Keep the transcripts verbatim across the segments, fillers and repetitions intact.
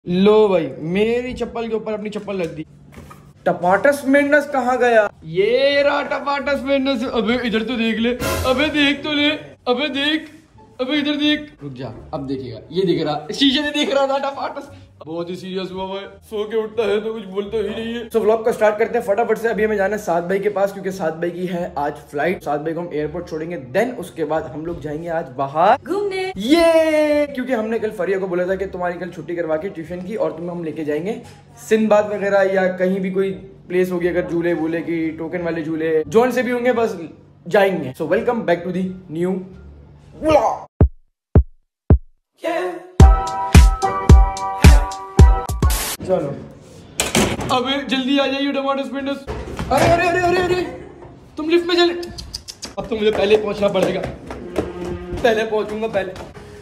लो भाई, मेरी चप्पल के ऊपर अपनी चप्पल रख दी। टपाटस मेंढस कहाँ गया? ये रहा टपाटस मेंढस। अबे इधर तो देख ले, अबे देख तो ले, अबे देख, अबे इधर देख। रुक जा, अब देखेगा। ये दिख रहा, शीशे से दिख रहा था टपाटस। बहुत ही सीरियस हुआ भाई, सो के उठता है तो कुछ बोलता ही नहीं है। तो व्लॉग को स्टार्ट करते हैं फटाफट से। अभी हमें जाना है सात भाई के पास, क्योंकि सात भाई की है आज फ्लाइट। सात भाई को हम एयरपोर्ट छोड़ेंगे, देन उसके बाद हम लोग जाएंगे आज बाहर घूमने। ये क्योंकि हमने कल फरिया को बोला था कि तुम्हारी कल छुट्टी करवा के ट्यूशन की, और तुम्हें हम लेके जाएंगे सिंदबाद वगैरह या कहीं भी कोई प्लेस होगी, अगर झूले वूले की टोकन वाले झूले जोन से भी होंगे, बस जाएंगे। So welcome back to the new vlog. चलो अबे जल्दी आ जाइए टमाटर स्पिंडस। अरे अरे अरे अरे अरे तुम लिफ्ट में चले। अब तो मुझे पहले पहुंचना पड़ेगा, पहले पहुंचूंगा। पहले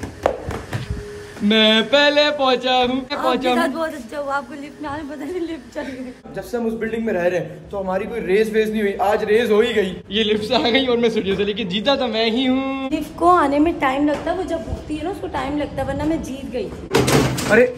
मैं पहले पहुंचा हूँ, पहुंचा हूँ। बहुत अच्छा हुआ आपको लिफ्ट में आने, पता नहीं लिफ्ट चल गई। जब से हम उस बिल्डिंग में रह रहे हैं तो हमारी कोई रेस वेस नहीं हुई, आज रेस हो ही गई। ये लिफ्ट से आ गई और मैं सीढ़ियों से, लेकिन जीता तो मैं ही हूँ। लिफ्ट को आने में टाइम लगता है, वो जब उठती है ना उसको टाइम लगता है, वरना मैं जीत गई। अरे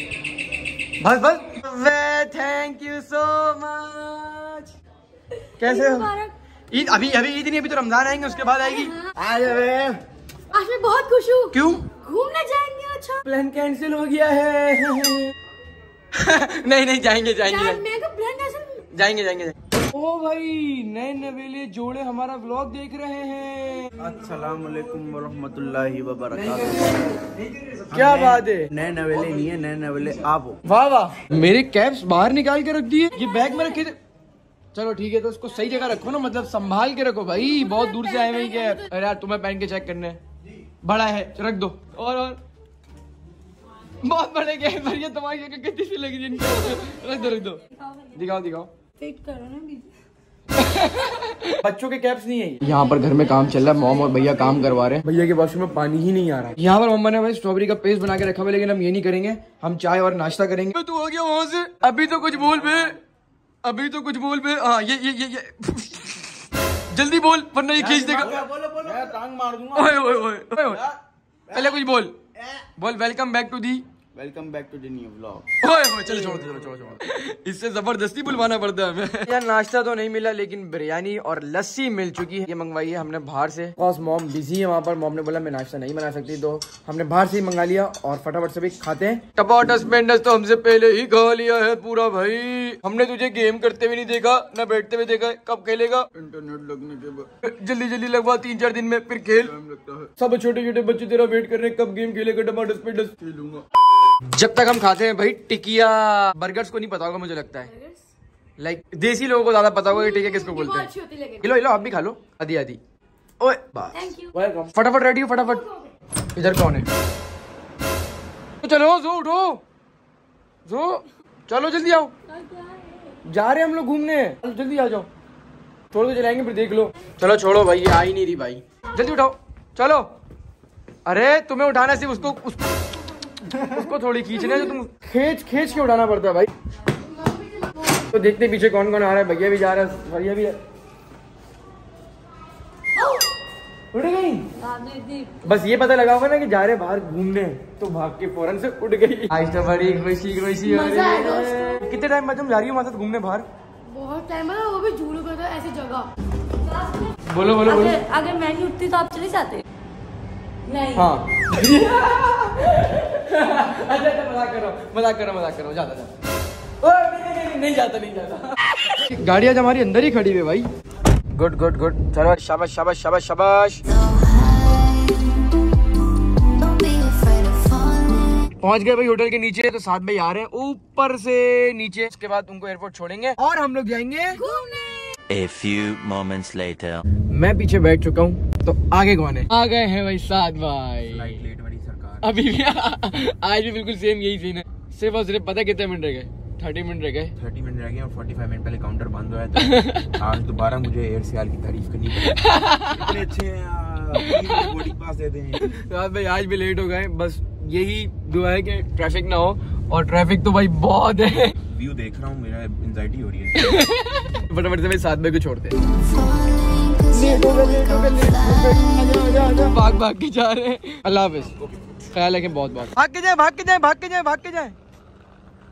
बस बस, वे थैंक यू सो मच। कैसे हो? ईद अभी अभी ईद नहीं, अभी तो रमजान आएंगे, उसके बाद आएगी। आज आज मैं बहुत खुश हूँ। क्यों? घूमने जाएंगे। अच्छा प्लान कैंसिल हो गया है। नहीं नहीं जाएंगे जाएंगे मेरा प्लान कैंसिल। जाएंगे जाएंगे। ओ भाई, नए नवेले जोड़े हमारा व्लॉग देख रहे हैं। अस्सलाम वालेकुम वरहमतुल्लाहि वबरकातुहू। क्या बात है? नए नवेले नहीं है, नए नवेले आप हो। वाह वाह, मेरे कैप्स बाहर निकाल के रख दिए। ये बैग में रखे थे। चलो ठीक है, तो उसको सही जगह रखो ना, मतलब संभाल के रखो भाई, बहुत दूर से आए हुए कैप। अरे यार तुम्हें पहन के चेक करने बड़ा है, रख दो। और और बहुत बड़े कैप पर ये तुम्हारी कितनी सी लगी जिनकी। रख दो रख दो, दिखाओ दिखाओ। वेट करो ना, बच्चों के कैप्स नहीं है। यहाँ पर घर में काम चल रहा है, मॉम और भैया काम करवा रहे हैं। भैया के वॉशरूम में पानी ही नहीं आ रहा है। यहाँ पर मम्मा ने भाई स्ट्रॉबेरी का पेस्ट बना के रखा हुआ, लेकिन हम ये नहीं करेंगे, हम चाय और नाश्ता करेंगे। तू हो गया वहाँ से, अभी तो कुछ बोल बे, अभी तो कुछ बोल बे। हाँ ये ये ये, ये। जल्दी बोल वरना ये खींच देगा। बोलो बोलो, मैं टांग मार दूंगा। ओए ओए ओए ओए, पहले कुछ बोल बोल। Welcome back to the welcome back to the new vlog. ओए ओए चलो छोड़ चलो छोड़ छोड़, इससे जबरदस्ती बुलवाना पड़ता है हमें। यार नाश्ता तो नहीं मिला, लेकिन बिरयानी और लस्सी मिल चुकी है। ये मंगवाई है हमने बाहर से, बस मॉम बिजी है वहाँ पर। मॉम ने बोला मैं नाश्ता नहीं बना सकती, तो हमने बाहर से ही मंगा लिया और फटाफट से भी खाते हैं। टपाटस मेंढस तो हमसे पहले ही खा लिया है पूरा भाई। हमने तुझे गेम करते हुए नहीं देखा, न बैठते हुए देखा। कब खेलेगा? इंटरनेट लगने के बाद जल्दी जल्दी लगवा, तीन चार दिन में फिर खेल। लगता है सब छोटे छोटे बच्चे तेरा वेट कर रहे हैं, कब गेम खेलेगा टमाटस मेंढस। खेलूंगा जब तक हम खाते हैं भाई टिकिया। बर्गर्स को नहीं पता होगा मुझे लगता है, लाइक देसी लोगों को ज्यादा पता होगा कि टिकिया किसको बोलते हैं। लो लो आप भी खा लो, आधी आधी। ओए बस फटाफट रेडी हो, फटाफट। इधर कौन है? तो चलो जो उठो, जो चलो जल्दी आओ, जा रहे हैं हम लोग घूमने। जल्दी आ जाओ, छोड़ के चलाएंगे फिर देख लो। चलो छोड़ो भाई, ये आ ही नहीं रही भाई, जल्दी उठाओ चलो। अरे तुम्हें उठाना सिर्फ उसको, उसको उसको थोड़ी खींचना है, जो तुम खींच खींच के उठाना पड़ता है भाई। तो देखते पीछे कौन कौन आ रहा है। भैया भी जा रहा है, भैया भी है। उड़ गई। बस ये पता लगा होगा ना कि जा रहे बाहर घूमने, तो भाग के फौरन से उड़ गई। आज तो बड़ी खुशी खुशी हो रही है। कितने टाइम बाद तुम जा रही हो हमारे साथ घूमने बाहर? बहुत टाइम है, वो भी झूलों पे, ऐसी जगह। बोलो बोलो बोलो। अगर मैं नहीं उठती तो आप चले जाते? नहीं। हाँ अच्छा अच्छा, मजाक करो मजाक करो मजाक करो, जाता जाता। ओए नहीं नहीं नहीं, नहीं जाता नहीं जाता। गाड़ी आज हमारी अंदर ही खड़ी है भाई। गुड गुड गुड, चलो शाबाश शाबाश शाबाश शाबाश। पहुंच गए भाई होटल के नीचे। तो साथ भाई आ रहे हैं ऊपर से नीचे, उसके बाद उनको एयरपोर्ट छोड़ेंगे और हम लोग जाएंगे घूमने। A few moments later. मैं पीछे बैठ चुका हूँ, तो आगे कौन है? आ गए हैं भाई साथ भाई। फ्लाइट लेट वाली सरकार अभी भी आज भी बिल्कुल सेम यही सीन है। सिर्फ और सिर्फ पता कितने मिनट रह गए? थर्टी मिनट रह गए। थर्टी मिनट रह गए और फोर्टी फाइव मिनट पहले काउंटर बंद हुआ था। आज दोबारा मुझे एयर सियाल की तारीफ करनी पड़ी। इतने अच्छे हैं, बोर्डिंग पास देते हैं। रात भाई आज भी लेट हो गए, बस यही दुआ है कि ट्रैफिक ना हो, और ट्रैफिक तो भाई बहुत है। व्यू देख रहा हूँ, मेरा एंजाइटी हो रही है। फटाफट से भाई सात बजे को छोड़ते हैं। भाग भाग के जा रहे हैं। अल्लाह हाफिज, ख्याल है कि बहुत बहुत भाग के जाए भाग के जाए भाग के जाए भाग के जाए।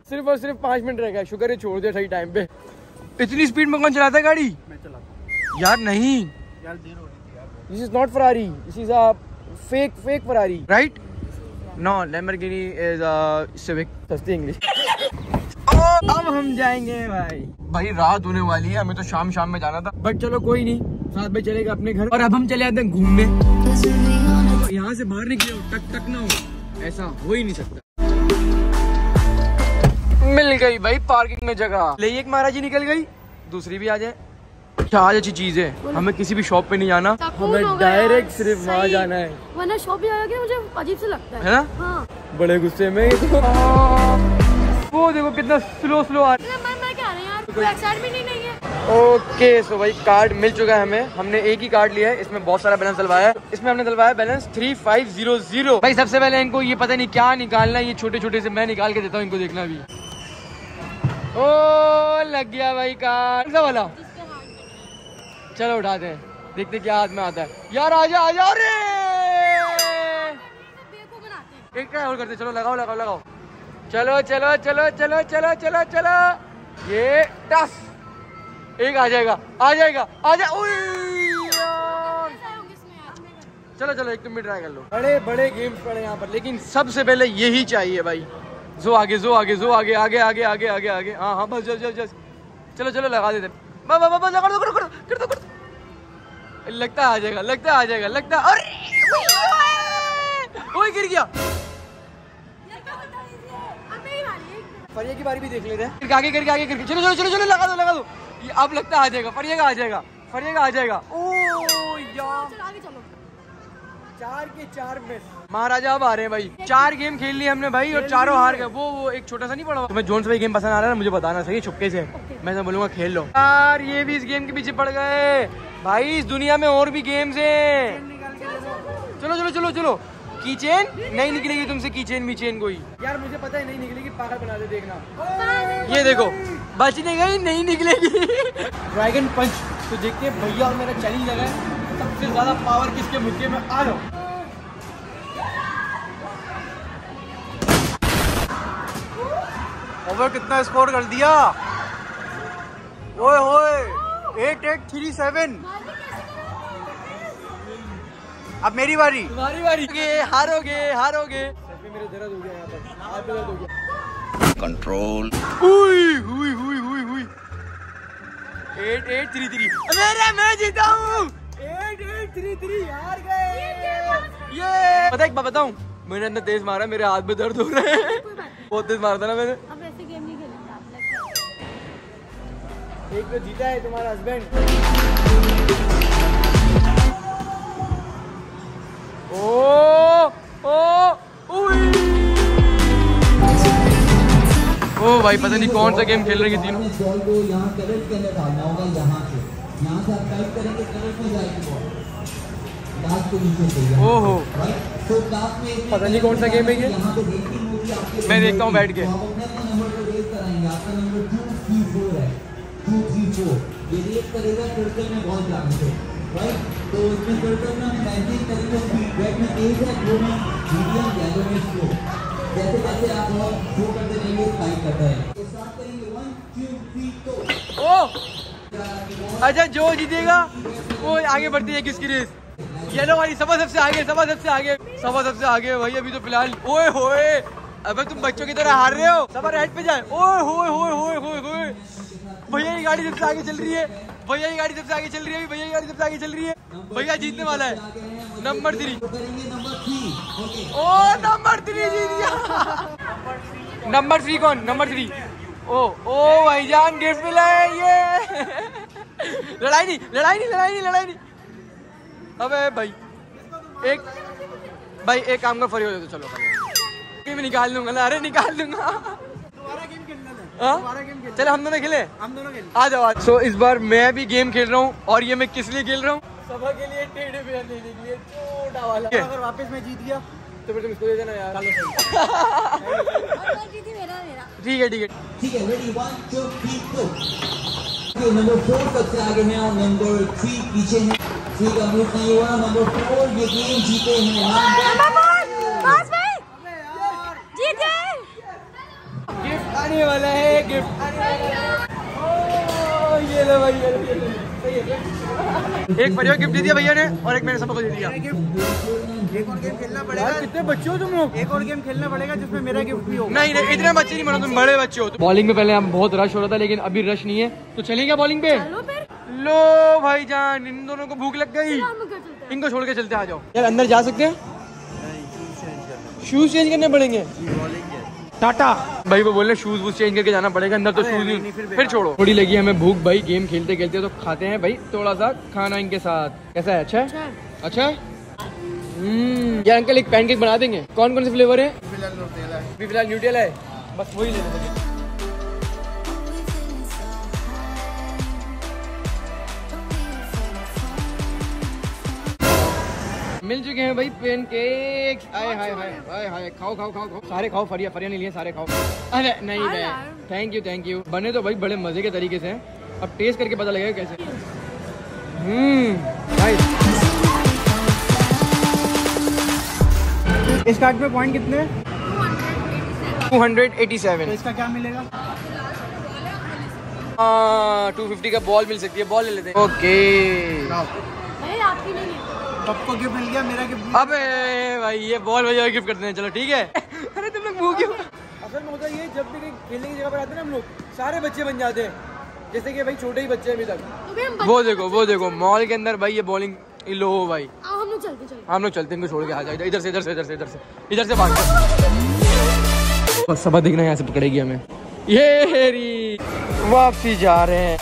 सिर्फ और सिर्फ पाँच मिनट रह गया, शुक्र है छोड़ दिया सही टाइम पे। इतनी स्पीड में कौन चलाता है गाड़ी? मैं चलाता यार नहीं, यार देर हो रही थी यार। This is not Ferrari, this is a fake fake Ferrari, right? No, Lamborghini is a Civic. सस्ती इंग्लिश। अब हम जाएंगे भाई। भाई रात होने वाली है, हमें तो शाम शाम में जाना था, बट चलो कोई नहीं, साथ में चलेगा अपने घर। और अब हम चले आते हैं घूमने। तो यहाँ से बाहर निकले हो, टक टक ना हो, ऐसा हो ही नहीं सकता। मिल गई भाई पार्किंग में जगह। ले एक महाराजी निकल गई, दूसरी भी आ जाए। क्या आज अच्छी चीज है, हमें किसी भी शॉप पे नहीं जाना, हमें डायरेक्ट सिर्फ वहाँ जाना है। वरना शॉप भी आया कि मुझे अजीब से लगता है, है ना? हाँ। बड़े गुस्से में वो देखो कितना स्लो स्लो आ रहा है। बैक साइड भी नहीं, नहीं है। ओके सो भाई कार्ड मिल चुका है हमें, हमने एक ही कार्ड लिया है, इसमें बहुत सारा बैलेंस डलवाया है। इसमें हमने डलवाया balance three five zero zero. भाई सबसे पहले इनको ये पता नहीं क्या निकालना है, ये छोटे छोटे से मैं निकाल के देता हूँ इनको, देखना भी। ओ लग गया भाई कार्ड, कौन सा वाला? चलो उठाते हैं, देखते क्या हाथ में आता है। यार आजा आजा, अरे एक ट्राई और करते, चलो लगाओ लगाओ लगाओ, चलो चलो चलो चलो चलो चलो चलो, ये दस, एक आ जाएगा आ जाएगा आ जा। चलो चलो एक तुम भी ट्राई कर लो। बड़े बड़े गेम्स पड़े यहाँ पर, लेकिन सबसे पहले यही चाहिए भाई। जो आगे जो आगे जो आगे आगे आगे आगे आगे आगे, हाँ हाँ बस जस जस जस, चलो चलो लगा देते। बस बस बस कर दो कर दो कर दो कर दो, लगता है आ जाएगा, लगता है आ जाएगा, लगता है। अरे ओए गिर गया। फरिया की बारी भी देख लेते हैं, आगे करके आगे करके, चलो चलो चलो चलो लगा दो लगा दो, ये अब लगता है आ जाएगा, फरिया का आ जाएगा, फरिया का आ जाएगा। ओ यार चार के चार मिस। महाराजा अब आ रहे हैं भाई, चार गेम खेल लिए हमने भाई और चारों हार गए। वो वो एक छोटा सा नहीं पड़ा, तुम्हें जोन से भाई गेम पसंद आ रहा है ना, मुझे बताना सही छुपके से, मैं तो बोलूंगा खेल लो। यार ये भी इस गेम के पीछे पड़ गए भाई, इस दुनिया में और भी गेम्स हैं। चलो चलो चलो चलो, की चेन नहीं निकलेगी तुमसे, की चेन मी चेन कोई। यार मुझे पता है नहीं निकलेगी, पागल बना दे, देखना। ये देखो बचने गई, नहीं निकलेगी। ड्रैगन पंच, तो देखते हैं भैया और मेरा चैलेंज लगा है, सबसे ज्यादा पावर किसके मुक्के में। आ जाओ। ओवर कितना स्कोर कर दिया, ओए होए, एट एट थ्री सेवन। अब मेरी बारी, तुम्हारी बारी। हारोगे हारोगे, मेरे दर्द हो गया यहाँ पर, हाथ में दर्द हो गया। कंट्रोल। हुई हुई हुई हुई हुई। एट एट थ्री थ्री, मेरे मैं जीता हूँ। एट एट थ्री थ्री, हार गए। ये पता है एक बात बताऊँ, मैंने इतना तेज मारा, मेरे हाथ में दर्द हो रहे हैं, बहुत तेज मारा था ना मैंने। अब ऐसे गेम नहीं खेलेंगे। एक तो जीता है तुम्हारा हस्बैंड। ओ ओ उई। ओ भाई पता नहीं कौन सा गेम खेल रहे हैं तीनों। बॉल को यहाँ कलर के अंदर डालना होगा, यहाँ से यहाँ से आप टाइप करेंगे, कलर में जाएगी बॉल, लास्ट को नीचे से। ओहो तो लास्ट में पता नहीं कौन सा गेम है ये, यहाँ पे रेटिंग होगी आपके, मैं देखता हूँ बैठ के। आप अपने अपने नंबर को रेट कराएंगे, आपका नंबर टू थ्री फोर है, टू थ्री फोर ये रेट करेगा टर्टल में बहुत जाने से, राइट? तो इसमें टर्टल में मैंने करेंगे स्पीड, रेड में तेज है, ब्लू में मीडियम, येलो में स्लो। जैसे जैसे आप शो करते रहेंगे स्पाइक करता है। स्टार्ट करेंगे वन टू थ्री तो। ओ अच्छा जो जीतेगा वो आगे बढ़ती है किसकी रेस? येलो वाली सबा सबसे आगे, सबा सबसे आगे, सबा सबसे आगे भाई अभी तो फिलहाल। ओए होए, अबे तुम बच्चों की तरह हार रहे हो। सबा राइट पे जाए। ओए होए होए होए होए होए, भैया की गाड़ी सबसे आगे चल रही है, भैया की गाड़ी सबसे आगे चल रही है, भैया की गाड़ी सबसे आगे चल रही है, भैया जीतने वाला है। Number three, oh number three जीत गया। नंबर थ्री कौन? Number three. ओ ओ भाईजान गिफ्ट मिला है ये। लड़ाई नहीं लड़ाई नहीं लड़ाई नहीं लड़ाई नहीं। अबे भाई एक भाई एक काम का फ्री हो जाए तो चलो मैं निकाल लूंगा ना। अरे निकाल दूंगा। चलो हम दोनों खेले, हम दोनों खेले, आ जाओ आज। सो इस बार मैं भी गेम खेल रहा हूँ और ये मैं किस लिए खेल रहा हूँ? सभा के लिए, टेढ़े बेर लेने के लिए, छोटा वाला। अगर वापस मैं जीत गया तो फिर तुम इसको दे देना यार। ठीक है ठीक है ठीक है, ready one two three go. Number four सबसे आगे है और नंबर थ्री पीछे है। थ्री का मूव नहीं हुआ, नंबर फोर ये गेम जीते हैं। जीत गए। गिफ्ट आने वाला है गिफ्ट, आने वाला है। ओ, ये लो भाई, ये लो, ये लो। सही है। एक परिवार गिफ्ट दे दिया भैया ने और एक मैंने सबको दे दिया। एक और गेम खेलना पड़ेगा। कितने बच्चे हो तुम लोग? एक और गेम खेलना पड़ेगा जिसमें मेरा गिफ्ट भी हो। नहीं नहीं, इतने बच्चे नहीं बनो, तुम बड़े बच्चे हो। बॉलिंग में पहले हम बहुत रश हो रहा था, लेकिन अभी रश नहीं है, तो चलेंगे बॉलिंग पे। लो भाई जान, इन दोनों को भूख लग गई, इनको छोड़ के चलते, आ जाओ यार। अंदर जा सकते हैं? शूज चेंज करने पड़ेंगे। टाटा भाई, वो बोल रहे शूज वूज चेंज करके जाना पड़ेगा अंदर, तो शूज नहीं, फिर, फिर छोड़ो। थोड़ी लगी हमें भूख भाई, गेम खेलते खेलते, तो खाते हैं भाई थोड़ा सा खाना इनके साथ। कैसा है? अच्छा है, अच्छा है। हम्म, यार अंकल एक पैनकेक बना देंगे। कौन कौन से फ्लेवर है? फिलहाल न्यूटेला है, बस वही ले लेंगे। मिल चुके हैं भाई पैनकेक्स। आए हाय हाय हाय हाय, खाओ खाओ खाओ खाओ, सारे खाओ। फरिया फरिया नहीं लिए, सारे खाओ। अरे नहीं नहीं, थैंक यू थैंक यू। बने तो भाई बड़े मजे के तरीके से हैं, अब टेस्ट करके पता लगेगा कैसे। Hmm nice. इस कार्ड पे पॉइंट कितने? Two hundred eighty seven. तो इसका क्या मिलेगा? हाँ, टू फिफ्टी का बॉल मिल सकती है, बॉल ले लेते हैं। ओके, आपकी नहीं है। सबको गिफ्ट मिल गया, मेरा गिफ्ट। अबे भाई ये बॉल भैया गिफ्ट करते हैं, चलो ठीक है। अरे तुम लोग भूखे हो। असल में होता ये, जब भी कहीं खेलने की जगह पर आते हैं ना हम लोग, सारे बच्चे बन जाते हैं, जैसे कि भाई छोटे ही बच्चे अभी तक। तो वो देखो वो देखो मॉल के अंदर भाई ये बॉलिंग लो भाई। हम लोग चलते चलते हम लोग चलते हैं, इनको छोड़ के आ जाए। इधर से इधर से इधर से इधर से इधर से भाग। बस सबक देखना, यहाँ से पकड़ेगी हमें। ये हेरी वापसी जा रहे हैं।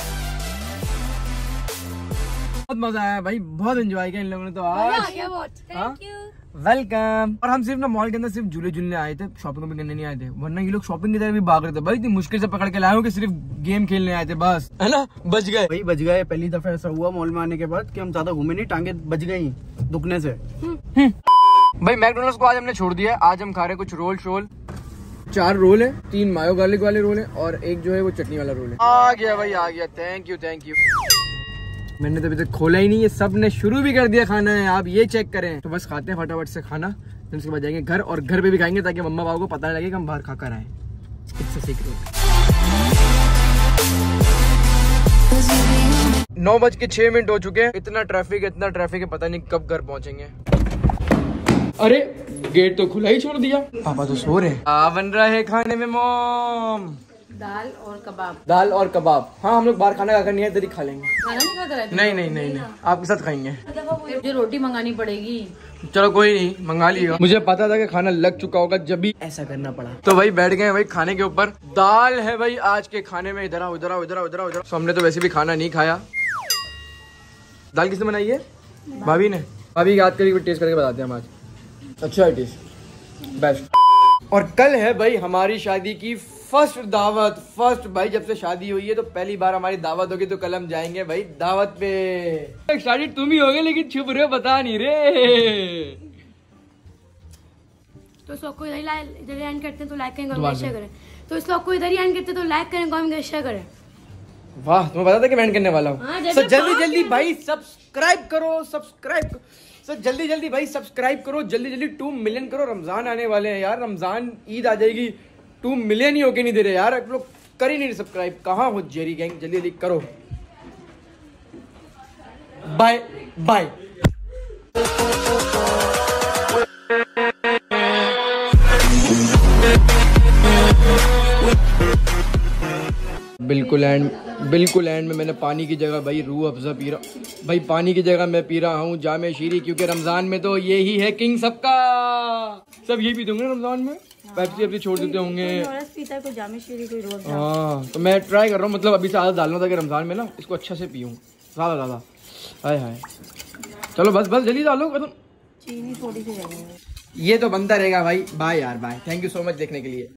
बहुत मजा आया भाई, बहुत एंजॉय किया इन लोगों ने तो आज। वेलकम। और हम सिर्फ ना मॉल के अंदर सिर्फ झूले झूलने आए थे, शॉपिंग भी करने नहीं आए थे, वरना ये लोग शॉपिंग की तरफ भी भाग रहे थे भाई। इतनी मुश्किल से पकड़ के लाए हो कि सिर्फ गेम खेलने आए थे बस, है ना। बच गए भाई, बच गए। पहली दफा ऐसा हुआ मॉल में आने के बाद कि हम ज्यादा घूमे नहीं, टांगे बच गई दुखने से। भाई मैकडोनल्ड्स को आज हमने छोड़ दिया। आज हम खा रहे कुछ रोल शोल। चार रोल है, तीन मायो गार्लिक वाले रोल है और एक जो है वो चटनी वाला रोल है। आ गया भाई आ गया, थैंक यू थैंक यू। मैंने तो अभी तक खोला ही नहीं है, सब ने शुरू भी कर दिया खाना है, आप ये चेक करें। तो बस खाते हैं फटाफट से खाना, फिर उसके बाद जाएंगे घर, और घर पे भी खाएंगे ताकि मम्मा पापा को पता लगे कि हम बाहर खा कर आए। It's a secret. नौ बज के छह मिनट हो चुके हैं। इतना ट्रैफिक इतना ट्रैफिक है, पता नहीं कब घर पहुंचेंगे। अरे गेट तो खुला ही छोड़ दिया। पापा तो सो रहे हैं। आ बन रहा है खाने में मॉम, दाल और कबाब। दाल और कबाब। हाँ हम लोग बाहर खाना खाकर नहीं है, इधर ही खा लेंगे। खाना नहीं खा कर नहीं नहीं नहीं नहीं, आपके साथ खाएंगे। मुझे रोटी मंगानी पड़ेगी। चलो कोई नहीं, मंगा लिएगा। मुझे पता था कि खाना लग चुका होगा, जब भी ऐसा करना पड़ा। तो भाई बैठ गए भाई खाने के ऊपर। दाल है भाई आज के खाने में। इधर आओ इधर आओ इधर आओ इधर आओ। तो हमने तो वैसे भी खाना नहीं खाया। दाल किसने बनाई है? भाभी ने। भाभी याद करके टेस्ट करके बताते हैं हम आज। अच्छा है टेस्ट, बेस्ट। और कल है भाई हमारी शादी की फर्स्ट दावत। फर्स्ट भाई, जब से शादी हुई है तो पहली बार हमारी दावत होगी, तो कल हम जाएंगे भाई दावत पे। एक्साइटेड तुम ही होगे, लेकिन छुप रहे हो, बता नहीं रे। तो इस को इधर इधर एंड करते हैं तो लाइक करें, कमेंट शेयर करें। तो इस को इधर ही एंड करते हैं तो लाइक करें, कमेंट शेयर करें। वाह, तुम्हें पता था कि मैं एंड करने वाला हूँ। हाँ, सर जल्दी जल्दी भाई सब्सक्राइब करो, सब्सक्राइब सर जल्दी जल्दी भाई सब्सक्राइब करो, जल्दी जल्दी टू मिलियन करो। रमजान आने वाले हैं यार, रमजान ईद आ जाएगी, टू मिलियन ही होके नहीं दे रहे यार। आप लोग कर ही नहीं सब्सक्राइब, कहाँ हो जेरी गैंग? जल्दी जल्दी करो। Bye bye. बिल्कुल एंड बिल्कुल एंड में मैंने पानी की जगह भाई रूह अफ़ज़ा पी रहा। भाई पानी की जगह मैं पी रहा हूँ जामे शीरी, क्योंकि रमजान में तो ये ही है किंग सबका। सब यही पीते होंगे रमजान में, पेप्सी अपनी छोड़ देते होंगे। पीता है कोई जामे शीरी, कोई रोज़। हाँ तो मैं ट्राई कर रहा हूँ, मतलब अभी से आदत डालना था कि रमजान में ना इसको अच्छा से पीऊँ ज़्यादा ज़्यादा। हाय हाय, चलो बस बस जल्दी डालो, मतलब चीनी थोड़ी सी। ये तो बनता रहेगा भाई। बाय यार bye, thank you so much देखने के लिए।